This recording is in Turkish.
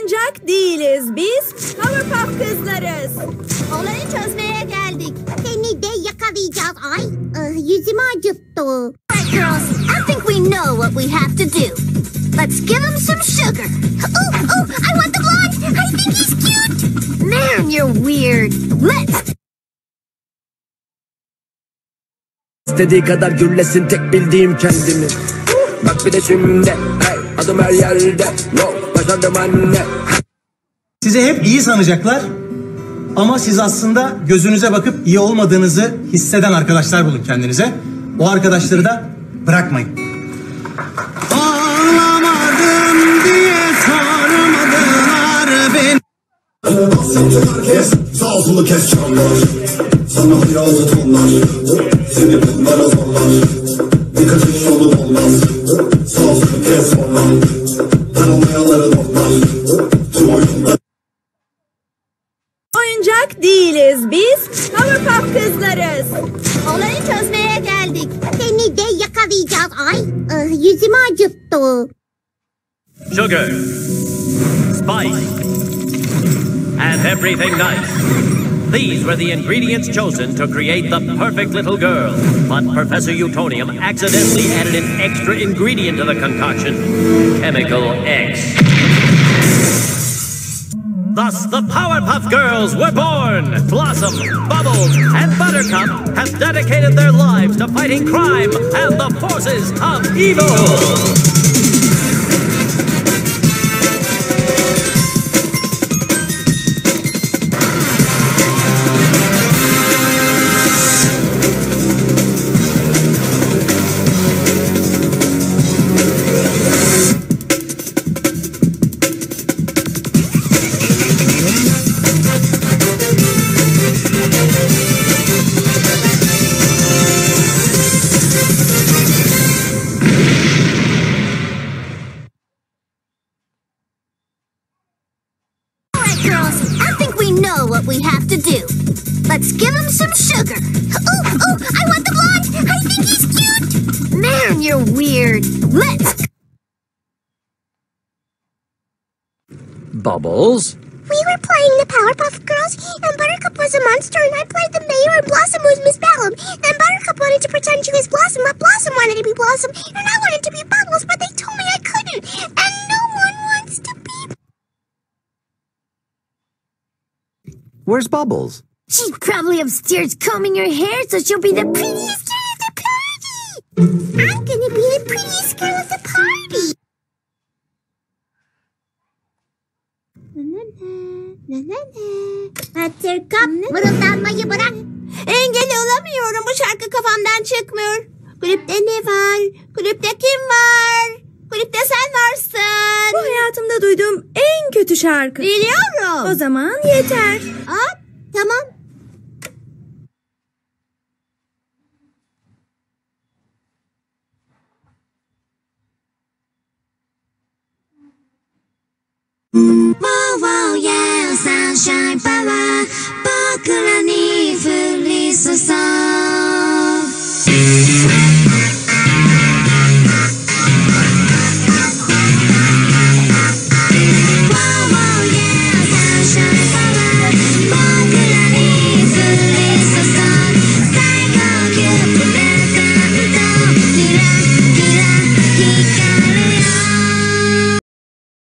Oyuncak değiliz. Biz Powerpuff Kızlarız. Olayı çözmeye geldik. Seni de yakalayacağız. Ay, yüzümü acıttı. Alright girls, I think we know what we have to do. Let's give him some sugar. Oh, I want the blonde. I think he's cute. Man, you're weird. Let's... İstediği kadar gürlesin, tek bildiğim kendimi. Bak bir de şimdi, hey, adım her yerde. No, başardım anne. Sizi hep iyi sanacaklar ama siz aslında gözünüze bakıp iyi olmadığınızı hisseden arkadaşlar bulun kendinize. O arkadaşları da bırakmayın. Ağlamadım diye sormadılar beni. Kes, sağ solu kes çamlar. Sana hayrazı tonlar. Seni bunlara zorlar. Bir kaçış yolun olmaz. Sağ solu kes sonra. Ben olmayanları toplar. Tüm oyunlar. Oyuncak değiliz. Biz Powerpuff Kızlarız. Olayı çözmeye geldik. Seni de yakalayacağız. Ay, yüzümü acıttı. Sugar, spice, and everything nice. These were the ingredients chosen to create the perfect little girl. But Professor Utonium accidentally added an extra ingredient to the concoction, Chemical X. Thus, the Powerpuff Girls were born! Blossom, Bubbles, and Buttercup have dedicated their lives to fighting crime and the forces of evil! What we have to do. Let's give him some sugar. Oh, I want the blonde. I think he's cute. Man, you're weird. Let's... Bubbles? We were playing the Powerpuff Girls, and Buttercup was a monster, and I played the mayor, and Blossom was Miss Bellum. And Buttercup wanted to pretend she was Blossom, but Blossom wanted to be Blossom, and I wanted to be Bubbles, but they told me I couldn't. And no one wants to be... Where's Bubbles? She's probably upstairs combing her hair so she'll be the prettiest girl at the party. I'm gonna be the prettiest girl at the party. Buttercup, mırıldanmayı bırak. Engel olamıyorum. Bu şarkı kafamdan çıkmıyor. Kulüpte ne var? Kulüpte kim var? Kulüpte sen varsın. Bu hayatımda duyduğum en kötü şarkı. Biliyorum. O zaman yeter. Tamam.